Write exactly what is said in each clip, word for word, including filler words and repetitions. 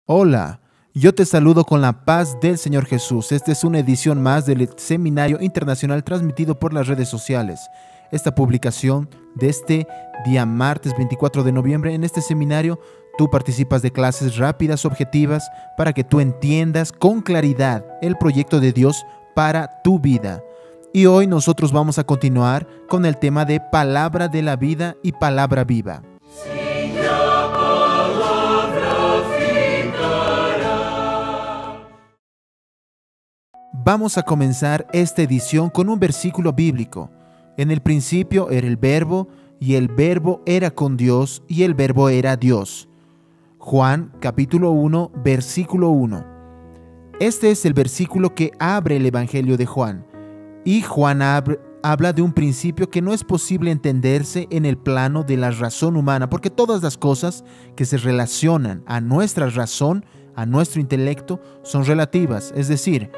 Hola, yo te saludo con la paz del Señor Jesús. Esta es una edición más del Seminario Internacional transmitido por las redes sociales. Esta publicación de este día martes veinticuatro de noviembre, en este seminario tú participas de clases rápidas, objetivas, para que tú entiendas con claridad el proyecto de Dios para tu vida. Y hoy nosotros vamos a continuar con el tema de palabra de la vida y palabra viva. Vamos a comenzar esta edición con un versículo bíblico. En el principio era el Verbo, y el Verbo era con Dios, y el Verbo era Dios. Juan capítulo uno, versículo uno. Este es el versículo que abre el Evangelio de Juan. Y Juan abre, habla de un principio que no es posible entenderse en el plano de la razón humana, porque todas las cosas que se relacionan a nuestra razón, a nuestro intelecto, son relativas, es decir,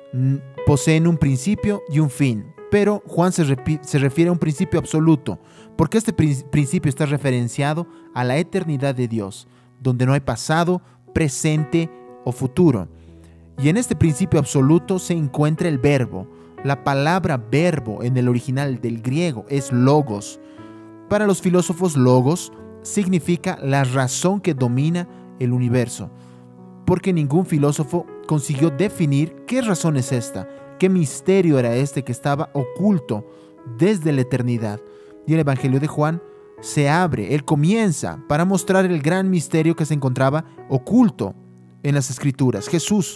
poseen un principio y un fin, pero Juan se, se refiere a un principio absoluto, porque este principio está referenciado a la eternidad de Dios, donde no hay pasado, presente o futuro. Y en este principio absoluto se encuentra el verbo. La palabra verbo en el original del griego es logos. Para los filósofos, logos significa la razón que domina el universo, porque ningún filósofo consiguió definir qué razón es esta, qué misterio era este que estaba oculto desde la eternidad. Y el Evangelio de Juan se abre, él comienza para mostrar el gran misterio que se encontraba oculto en las Escrituras. Jesús,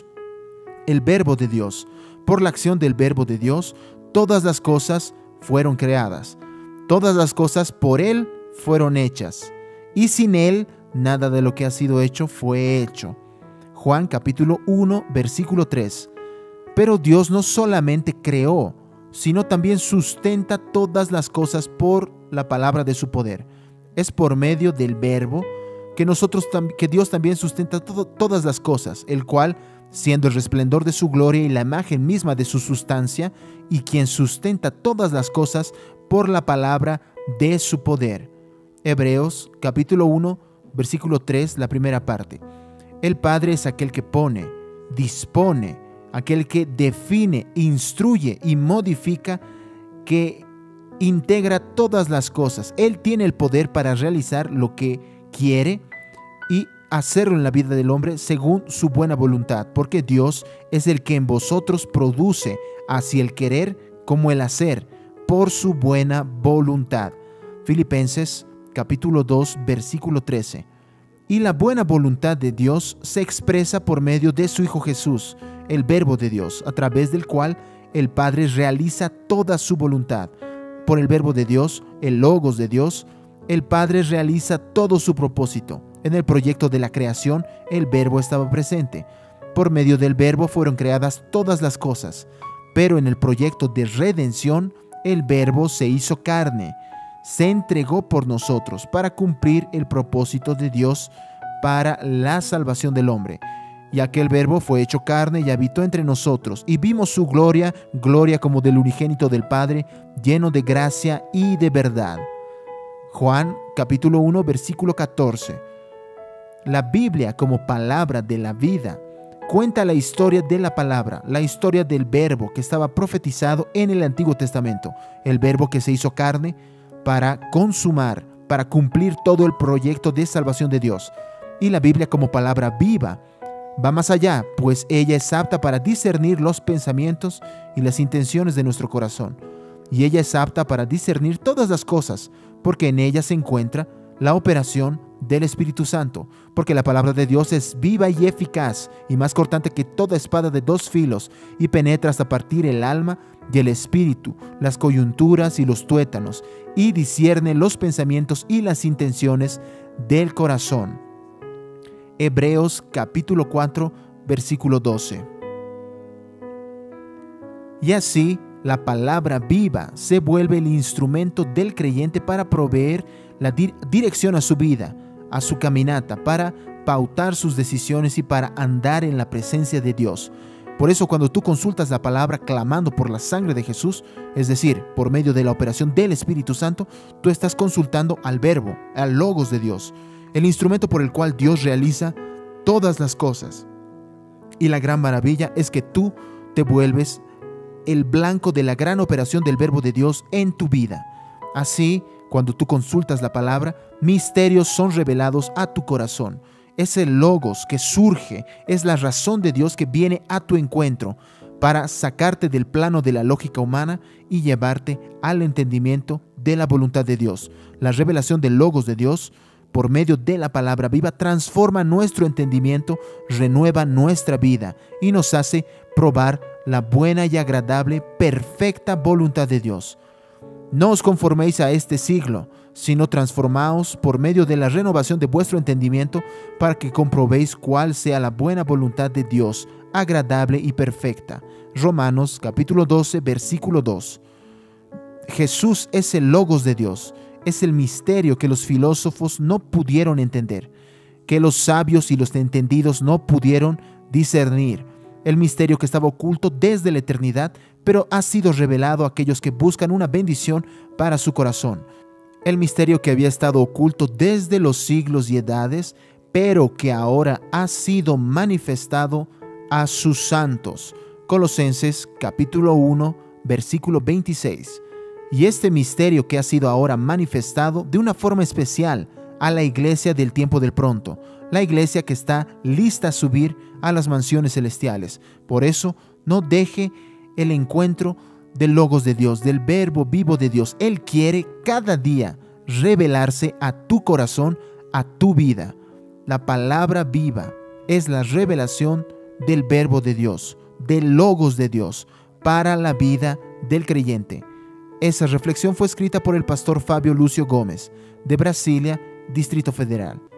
el Verbo de Dios. Por la acción del Verbo de Dios, todas las cosas fueron creadas. Todas las cosas por Él fueron hechas. Y sin Él, nada de lo que ha sido hecho fue hecho. Juan capítulo uno, versículo tres. Pero Dios no solamente creó, sino también sustenta todas las cosas por la palabra de su poder. Es por medio del Verbo que, nosotros, que Dios también sustenta todo, todas las cosas, el cual, siendo el resplandor de su gloria y la imagen misma de su sustancia, y quien sustenta todas las cosas por la palabra de su poder. Hebreos capítulo uno, versículo tres, la primera parte. El Padre es aquel que pone, dispone, aquel que define, instruye y modifica, que integra todas las cosas. Él tiene el poder para realizar lo que quiere y hacerlo en la vida del hombre según su buena voluntad, porque Dios es el que en vosotros produce así el querer como el hacer por su buena voluntad. Filipenses capítulo dos, versículo trece. Y la buena voluntad de Dios se expresa por medio de su Hijo Jesús, el Verbo de Dios, a través del cual el Padre realiza toda su voluntad. Por el Verbo de Dios, el Logos de Dios, el Padre realiza todo su propósito. En el proyecto de la creación, el Verbo estaba presente. Por medio del Verbo fueron creadas todas las cosas. Pero en el proyecto de redención, el Verbo se hizo carne. Se entregó por nosotros para cumplir el propósito de Dios para la salvación del hombre. Y aquel Verbo fue hecho carne y habitó entre nosotros, y vimos su gloria, gloria como del unigénito del Padre, lleno de gracia y de verdad. Juan capítulo uno, versículo catorce. La Biblia, como palabra de la vida, cuenta la historia de la palabra, la historia del Verbo que estaba profetizado en el Antiguo Testamento, el Verbo que se hizo carne para consumar, para cumplir todo el proyecto de salvación de Dios. Y la Biblia, como palabra viva, va más allá, pues ella es apta para discernir los pensamientos y las intenciones de nuestro corazón. Y ella es apta para discernir todas las cosas, porque en ella se encuentra la operación del Espíritu Santo, porque la palabra de Dios es viva y eficaz, y más cortante que toda espada de dos filos, y penetra hasta partir el alma y el espíritu, las coyunturas y los tuétanos, y discierne los pensamientos y las intenciones del corazón. Hebreos capítulo cuatro, versículo doce. Y así, la palabra viva se vuelve el instrumento del creyente para proveer la di- dirección a su vida, a su caminata, para pautar sus decisiones y para andar en la presencia de Dios. Por eso, cuando tú consultas la palabra clamando por la sangre de Jesús, es decir, por medio de la operación del Espíritu Santo, tú estás consultando al Verbo, al Logos de Dios, el instrumento por el cual Dios realiza todas las cosas. Y la gran maravilla es que tú te vuelves el blanco de la gran operación del verbo de Dios en tu vida. Así, cuando tú consultas la palabra, misterios son revelados a tu corazón. Es el logos que surge, es la razón de Dios que viene a tu encuentro para sacarte del plano de la lógica humana y llevarte al entendimiento de la voluntad de Dios. La revelación del logos de Dios por medio de la palabra viva transforma nuestro entendimiento, renueva nuestra vida y nos hace probar la buena y agradable, perfecta voluntad de Dios. No os conforméis a este siglo, sino transformaos por medio de la renovación de vuestro entendimiento para que comprobéis cuál sea la buena voluntad de Dios, agradable y perfecta. Romanos capítulo doce, versículo dos. Jesús es el logos de Dios, es el misterio que los filósofos no pudieron entender, que los sabios y los entendidos no pudieron discernir. El misterio que estaba oculto desde la eternidad, pero ha sido revelado a aquellos que buscan una bendición para su corazón. El misterio que había estado oculto desde los siglos y edades, pero que ahora ha sido manifestado a sus santos. Colosenses capítulo uno, versículo veintiséis. Y este misterio que ha sido ahora manifestado de una forma especial a la iglesia del tiempo del pronto, la iglesia que está lista a subir a las mansiones celestiales. Por eso, no deje el encuentro del logos de Dios, del verbo vivo de Dios. Él quiere cada día revelarse a tu corazón, a tu vida. La palabra viva es la revelación del verbo de Dios, del logos de Dios para la vida del creyente. Esa reflexión fue escrita por el pastor Fábio Lúcio Gómez, de Brasilia, Distrito Federal.